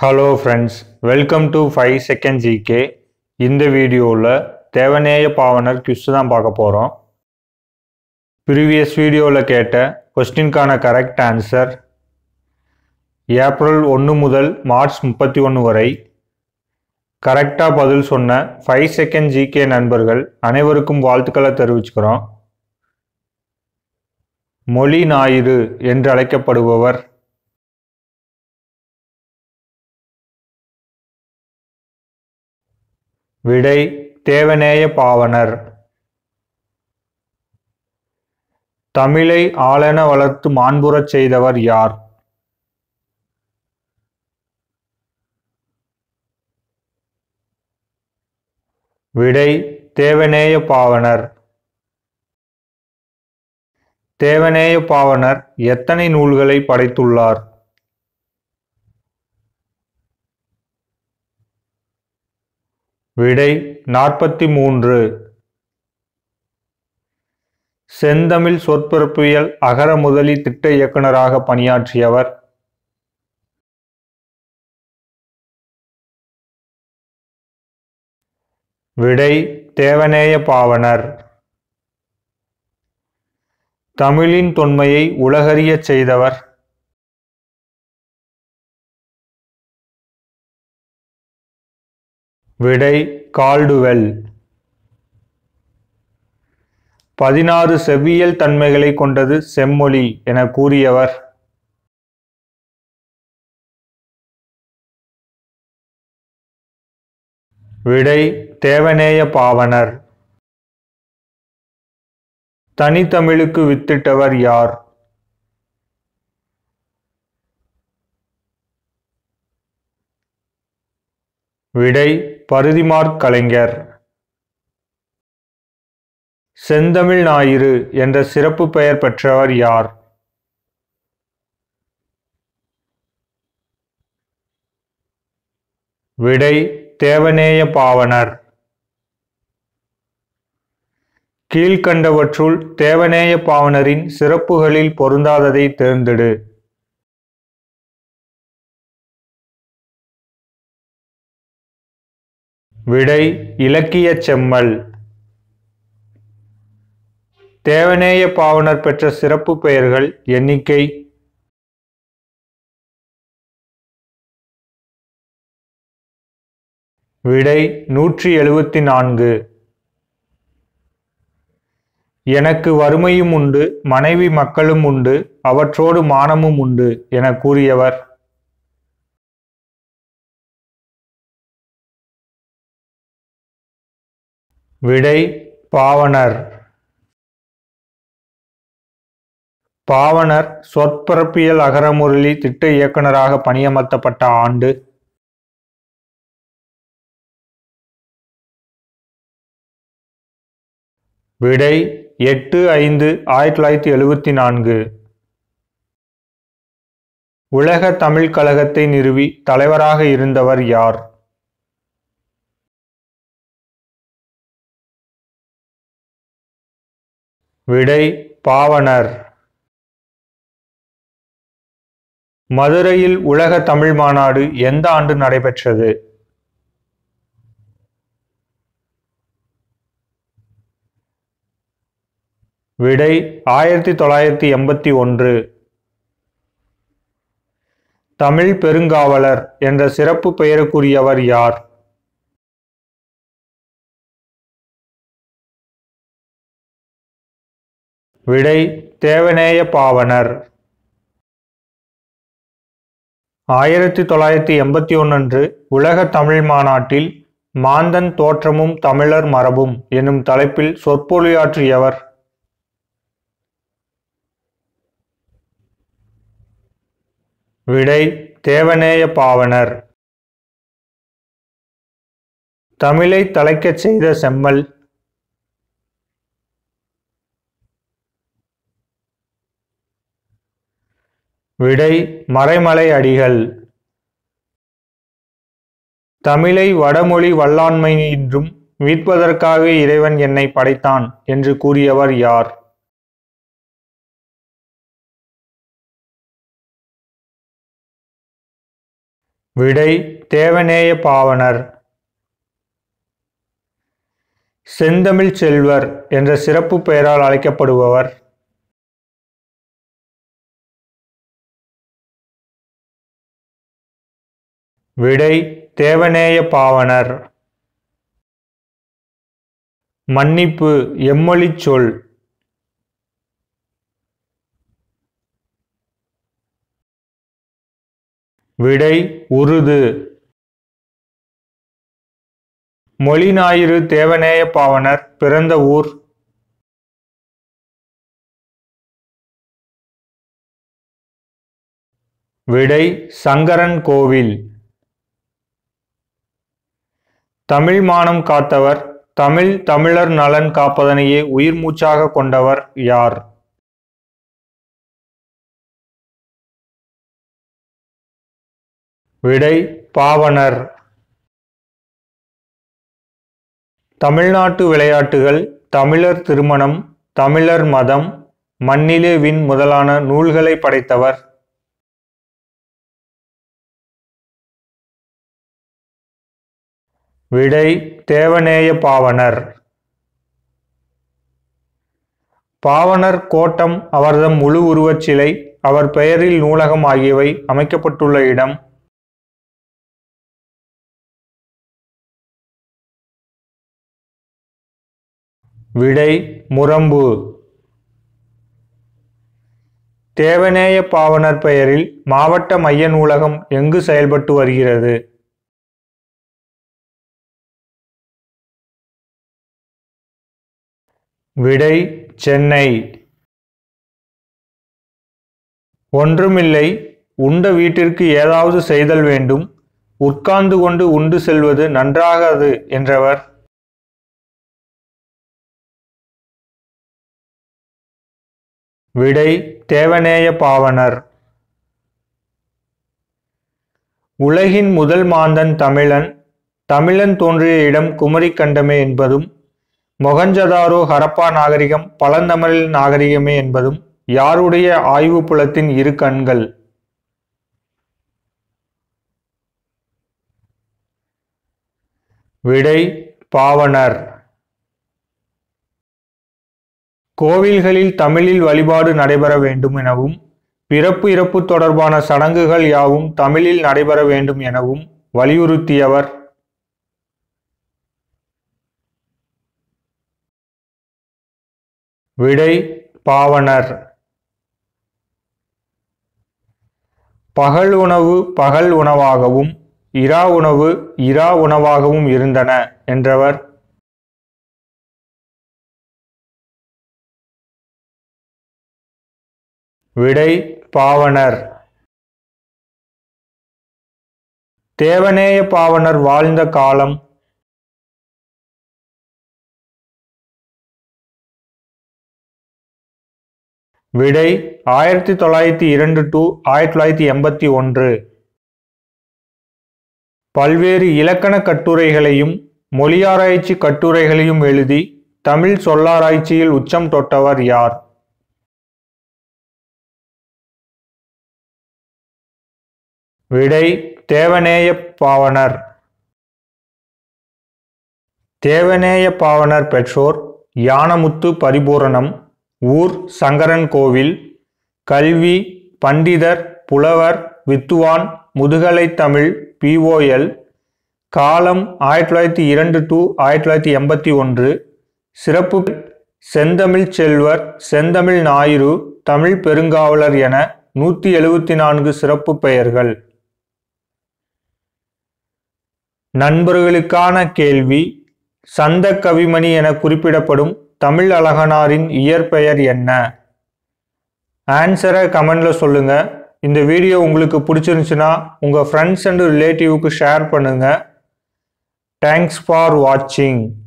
Hello friends, welcome to 5 second GK. இந்த வீடியோவில் தேவநேய பாவனர் quiz தான் பார்க்க போகிறோம். ப்ரீவியஸ் வீடியோவில் கேட்ட கொஸ்டின்கான கரெக்ட் ஆன்சர் ஏப்ரல் 1 முதல் மார்ச் 31 வரை கரெக்டாக பதில் சொன்ன 5 செகண்ட் ஜிகே நண்பர்கள் அனைவருக்கும் வாழ்த்துக்களை தெரிவிச்சுக்கிறோம். மொழி ஞாயிறு என்று அழைக்கப்படுபவர் விடை தேவநேய பாவனர். தமிழை ஆளென வளர்த்து மாண்புறச் செய்தவர் யார்? விடை தேவநேய பாவனர். தேவநேய பாவனர் எத்தனை நூல்களை படைத்துள்ளார்? விடை 43. செந்தமிழ் சொற்பிறப்பியல் அகர முதலி திட்ட இயக்குநராக பணியாற்றியவர்? விடை தேவநேய பாவனர். தமிழின் தொன்மையை உலகறியச் செய்தவர்? விடை கால்டுவெல். 16 செவ்வியல் தன்மைகளை கொண்டது செம்மொழி என கூறியவர்? விடை தேவநேய பாவனர். தனித்தமிழுக்கு வித்திட்டவர் யார்? விடை பரிதிமாற் கலைஞர். செந்தமிழ் ஞாயிறு என்ற சிறப்பு பெயர் பெற்றவர் யார்? விடை தேவநேய பாவனர். கீழ்கண்டவற்றுள் தேவநேய பாவனரின் சிறப்புகளில் பொருந்தாததை தேர்ந்தெடு. விடை இலக்கியச் செம்மல். தேவநேய பாவனர் பெற்ற சிறப்பு பெயர்கள் எண்ணிக்கை? விடை 174. எனக்கு வறுமையும் உண்டு, மனைவி மக்களும் உண்டு, அவற்றோடு மானமும் உண்டு என கூறியவர்? விடை பாவனர். பாவனர் சொற்பிறப்பியல் அகரமுரளி திட்ட இயக்குநராக பணியமர்த்தப்பட்ட ஆண்டு? விடை 8/5/1974. உலக தமிழ் கழகத்தை நிறுவி தலைவராக இருந்தவர் யார்? விடை பாவனர். மதுரையில் உலக தமிழ் மாநாடு எந்த ஆண்டு நடைபெற்றது? விடை 1981. தமிழ் பெருங்காவலர் என்ற சிறப்பு பெயருக்குரியவர் யார்? விடை தேவநேய பாவனர். 1981 அன்று உலக தமிழ் மாநாட்டில் மாந்தன் தோற்றமும் தமிழர் மரபும் எனும் தலைப்பில் சொற்பொழியாற்றியவர்? விடை தேவநேய பாவனர். தமிழை தழைக்கச் செய்த செம்மல்? விடை மறைமலை அடிகள். தமிழை வடமொழி வல்லாண்மையின்றும் மீட்பதற்காக இறைவன் என்னை படைத்தான் என்று கூறியவர் யார்? விடை தேவநேய பாவாணர். செந்தமிழ் செல்வர் என்ற சிறப்பு பெயரால் அழைக்கப்படுபவர்? விடை தேவநேய பாவாணர். மன்னிப்பு எம்மொழிச் சொல்? விடை உருது. மொழி ஞாயிறு தேவநேய பாவாணர் பிறந்த ஊர்? விடை சங்கரன் கோவில். தமிழ் மானம் காத்தவர், தமிழர் நலன் காப்பதனையே உயிர் மூச்சாக கொண்டவர் யார்? விடை பாவாணர். தமிழ்நாட்டு விளையாட்டுகள், தமிழர் திருமணம், தமிழர் மதம், மண்ணிலே விண் முதலான நூல்களை படைத்தவர்? விடை தேவநேய பாவாணர். பாவாணர் கோட்டம், அவர்தம் முழு உருவச் சிலை, அவர் பெயரில் நூலகம் ஆகியவை அமைக்கப்பட்டுள்ள இடம்? விடை முரம்பு. தேவநேய பாவாணர் பெயரில் மாவட்ட மைய நூலகம் எங்கு செயல்பட்டு வருகிறது? விடை சென்னை. ஒன்றுமில்லை, உண்ட வீட்டிற்கு ஏதாவது செய்தல் வேண்டும், உட்கார்ந்து கொண்டு உண்டு செல்வது நன்றாகாது என்றவர்? விடை தேவநேய பாவாணர். உலகின் முதல் மாந்தன் தமிழன், தமிழன் தோன்றிய இடம் குமரிக்கண்டமே என்பதும், மொகஞ்சதாரோ ஹரப்பா நாகரிகம் பழந்தமிழ் நாகரிகமே என்பதும் யாருடைய ஆய்வு புலத்தின் இரு கண்கள்? விடை பாவாணர். கோவில்களில் தமிழில் வழிபாடு நடைபெற வேண்டும் எனவும், பிறப்பு இறப்பு தொடர்பான சடங்குகள் யாவும் தமிழில் நடைபெற வேண்டும் எனவும் வலியுறுத்தியவர்? விடை பாவாணர். பகல் உணவு பகல் உணவாகவும், இரா உணவு இரா உணவாகவும் இருந்தன என்றவர்? விடை பாவாணர். தேவநேய பாவாணர் வாழ்ந்த காலம்? விடை 1902 to 1981. பல்வேறு இலக்கண கட்டுரைகளையும் மொழியாராய்ச்சி கட்டுரைகளையும் எழுதி தமிழ் சொல்லாராய்ச்சியில் உச்சம் தொட்டவர் யார்? விடை தேவநேய பாவாணர். தேவநேய பாவாணர் பெற்றோர் யானமுத்து பரிபூரணம், ஊர் சங்கரன் கோவில், கல்வி பண்டிதர், புலவர், வித்துவான், முதுகலை தமிழ் POL, காலம் 1902 to 1981, சிறப்பு செந்தமிழ் செல்வர், செந்தமிழ் ஞாயிறு, தமிழ் பெருங்காவலர் என 174 சிறப்பு பெயர்கள். நண்பர்களுக்கான கேள்வி: சந்த கவிமணி என குறிப்பிடப்படும் தமிழ் அழகனாரின் இயற்பெயர் என்ன? ஆன்சரை கமெண்ட்ல சொல்லுங்க. இந்த வீடியோ உங்களுக்கு பிடிச்சிருந்துச்சுன்னா உங்க ஃப்ரெண்ட்ஸ் அண்ட் ரிலேட்டிவ்க்கு ஷேர் பண்ணுங்க. தேங்க்ஸ் ஃபார் வாட்சிங்.